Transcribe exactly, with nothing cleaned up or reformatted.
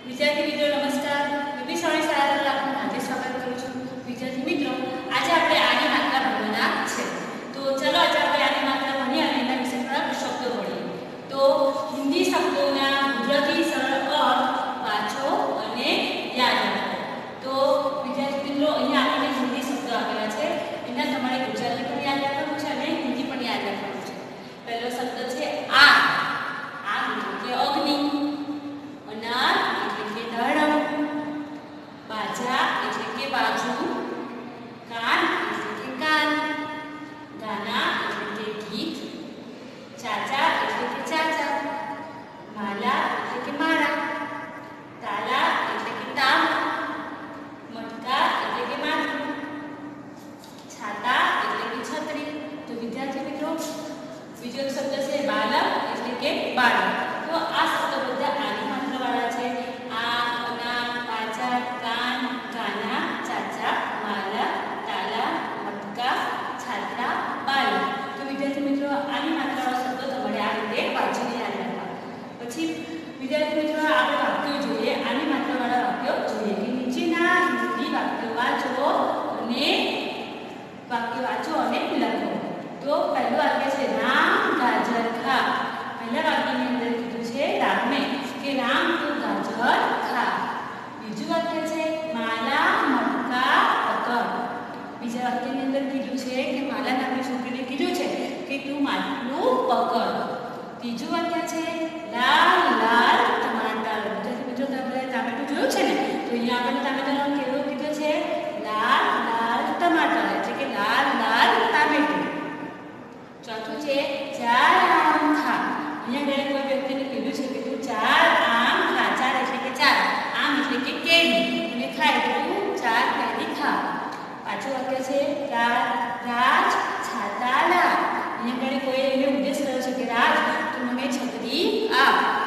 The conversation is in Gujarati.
વિદ્યાર્થી મિત્રો નમસ્કાર. યુપી સવાણી શાળામાં આપનું હાર્દિક સ્વાગત કરું છું. વિદ્યાર્થી મિત્રો, આજે આપણે આની માત્રા ભણવાના છે. તો ચાલો આજે આપણે આની માત્રા ભણીએ અને એના વિશે થોડા શબ્દો ભણીએ. તો હિન્દી શબ્દોના ગુજરાતી સરળ અર્થ વાંચો અને યાદ રાખો. તો વિદ્યાર્થી મિત્રો, અહીંયા આપણને હિન્દી શબ્દો આપેલા છે. એના તમારે ગુજરાતી પણ યાદ રાખવાનું છે અને હિન્દી પણ યાદ રાખવાનું છે. પહેલો શબ્દ છે આ. આ એટલે કે અગ્નિ. અનાર એટલે કે દાડમ. બાજા એટલે કે બાજુ. કાન એટલે કે કાન. ગાના એટલે કે ગીત. ચાચા એટલે કે ચાચા. માલા એટલે કે માળા. તાલા એટલે કે તામ. મટકા એટલે કે માટલું. છાતા એટલે કે છત્રી. તો વિદ્યાર્થી મિત્રો, બીજો શબ્દ છે બાલક એટલે કે બાળક. તો આ શબ્દો બધા આની માત્રાવાળા છે. આ, અનાર, બાજા, કાન, ગાના, ચાચા, માલા, તાલા, મટકા, છાતા, બાળક. તો વિદ્યાર્થી મિત્રો, આની માત્રાવાળા શબ્દો તમારે આ રીતે વાંચીને યાદ રાખવા. પછી વિદ્યાર્થી મિત્રો, આપણે વાક્યો જોઈએ. આની માત્રાવાળા વાક્યો જોઈએ કે નીચેના હિન્દી વાક્યો વાંચો અને વાક્ય વાંચો અને લખો. તો પહેલું વાક્ય છે રામ ગાજર ખા. પહેલા વાક્યની અંદર કીધું છે રામે કે રામ તું ગાજર ખા. બીજું વાક્ય છે માલા મટકા પકડ. બીજા વાક્યની અંદર કીધું છે કે માલા નામની છોકરીને કીધું છે કે તું માટલું પકડ. ત્રીજું વાક્ય છે લાલ લાલ ટમાટર. વિદ્યાર્થી મિત્રો, તમે ટામેટું જોયું છે ને? તો અહીંયા આપણને ટામેટાનો કેવો કીધો છે? લાલ લાલ ટમાટર એટલે કે લાલ લાલ ટામેટું. ચોથું છે ચાર આમ ખા. અહીંયા ઘરે કોઈ વ્યક્તિને કીધું છે કે તું ચાર આમ ખા. ચાર એટલે કે ચાર, આમ એટલે કે કેરી, અને ખા એટલે તું ચાર કેરી ખા. પાછું વાક્ય છે રાજ છાતા લા. અહીંયા ઘરે કોઈ એને ઉદ્દેશ કર્યો છે કે રાજ તું મને છત્રી આપ.